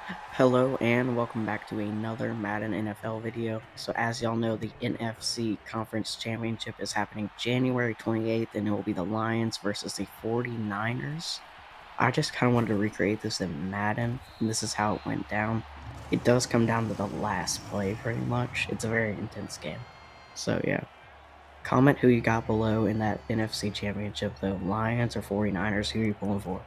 Hello and welcome back to another Madden NFL video. So as y'all know, the NFC Conference Championship is happening January 28th and it will be the Lions versus the 49ers. I just kind of wanted to recreate this in Madden, and this is how it went down. It does come down to the last play pretty much. It's a very intense game. So yeah, comment who you got below in that NFC Championship though, Lions or 49ers, who are you pulling for?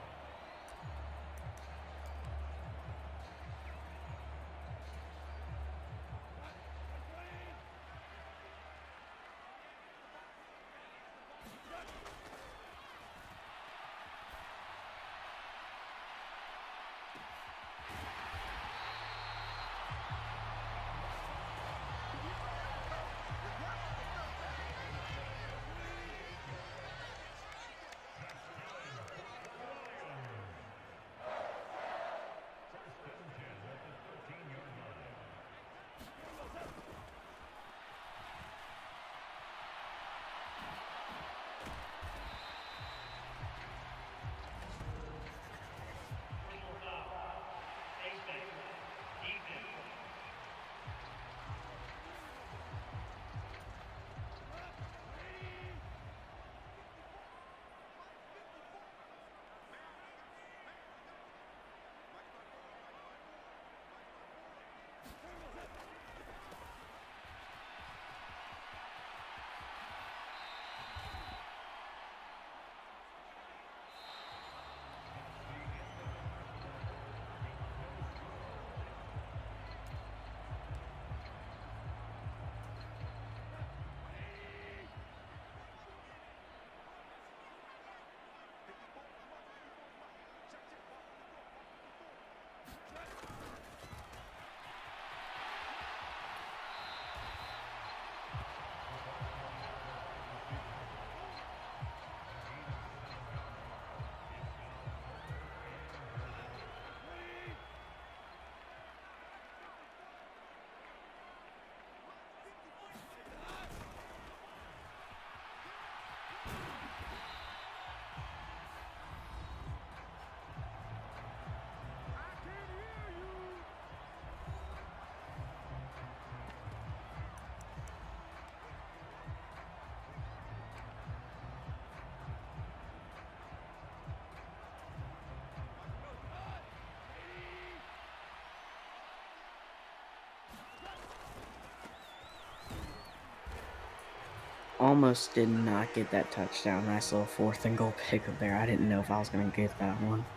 Almost did not get that touchdown. Nice little 4th and goal pickup there. I didn't know if I was going to get that one.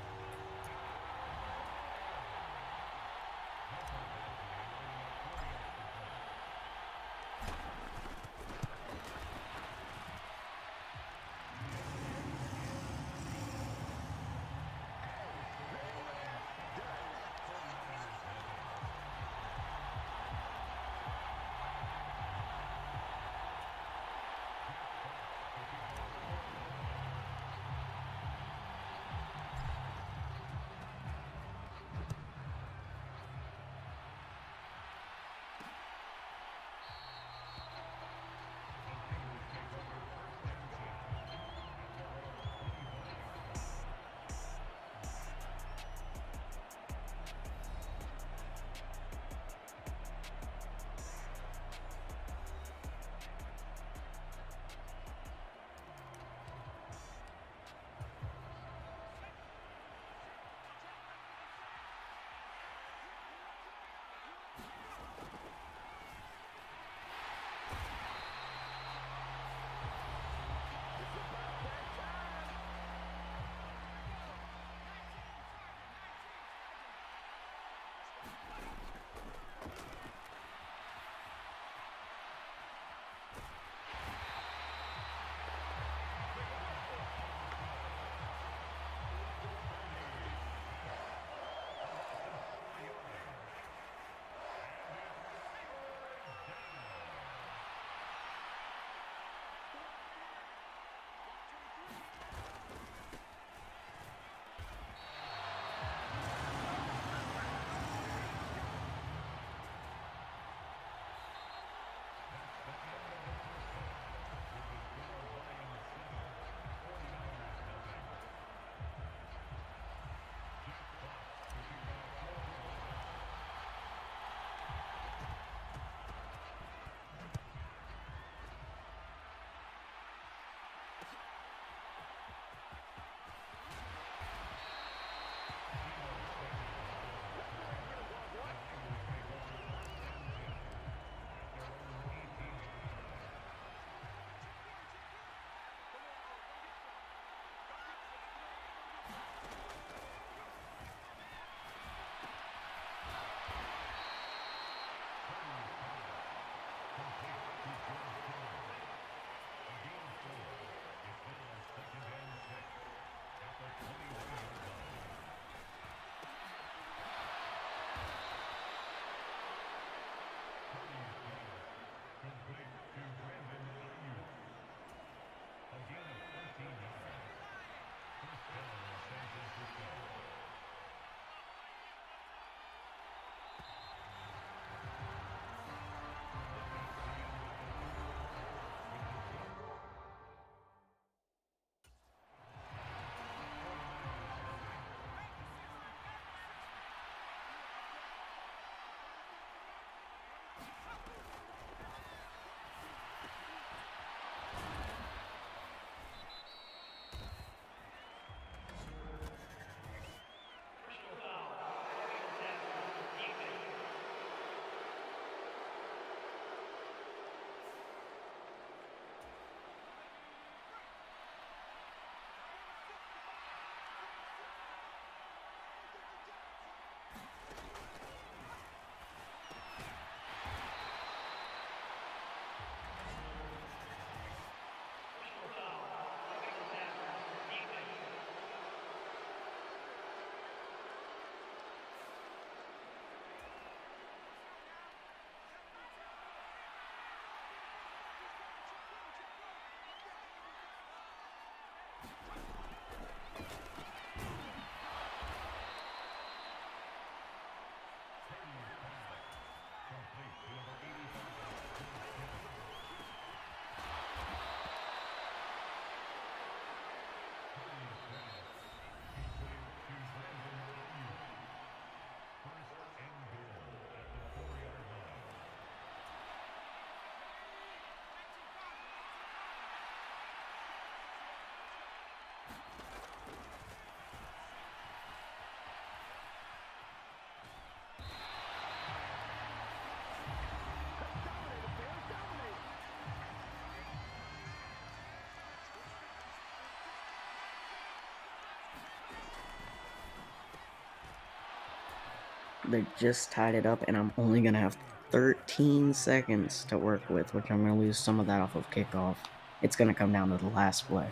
They just tied it up, and I'm only going to have 13 seconds to work with, which I'm going to lose some of that off of kickoff. It's going to come down to the last play.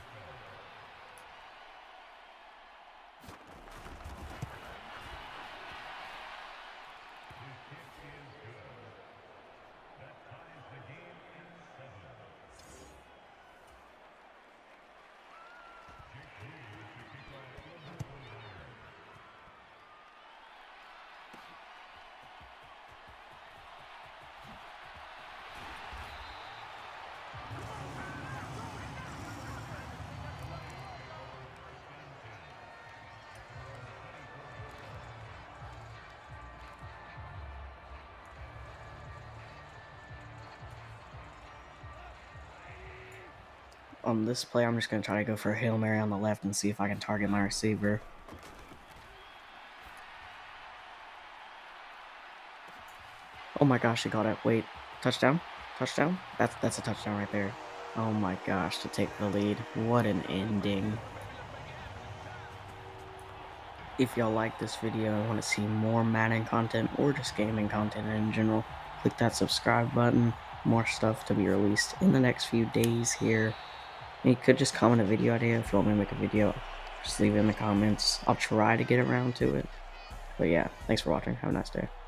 On this play, I'm just going to try to go for a Hail Mary on the left and see if I can target my receiver. Oh my gosh, he got it. Wait, touchdown? Touchdown? That's a touchdown right there. Oh my gosh, to take the lead. What an ending. If y'all like this video and want to see more Madden content or just gaming content in general, click that subscribe button. More stuff to be released in the next few days here. And you could just comment a video idea if you want me to make a video. Just leave it in the comments. I'll try to get around to it. But yeah, thanks for watching. Have a nice day.